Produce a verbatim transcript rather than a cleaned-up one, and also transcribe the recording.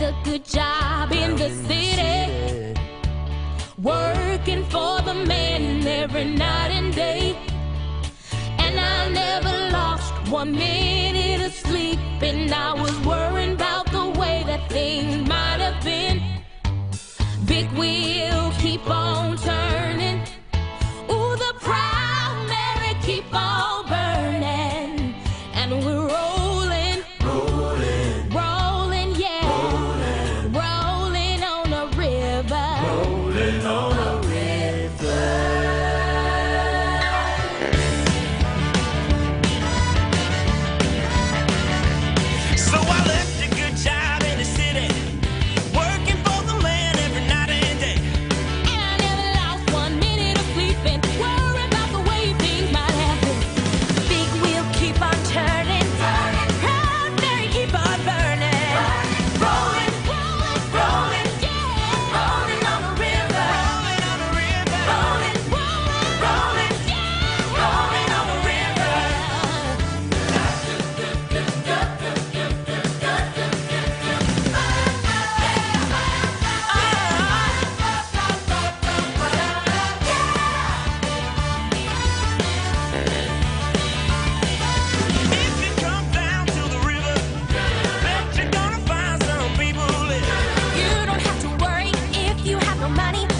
a good job in the city, working for the man every night and day. And I never lost one minute of sleep, and I was worrying about the way that things might have been. Big wheel keep on turning, ooh, the proud Mary keep on burning, and we're rolling, rolling, rolling, yeah, rolling, rolling on a river, rolling on a river. So I left a good job in the city, working for the man every night and day. And I never lost one minute of sleeping, worrying about the way things might happen. Big wheel keep on turning, proud Mary keep on burning, rolling, rolling, rolling, yeah, rolling on the river, Rolling on a river, rolling, rolling, rolling, yeah, rolling on the river. if you come down to the river, bet you're gonna find some people who live. You don't have to worry if you have no money.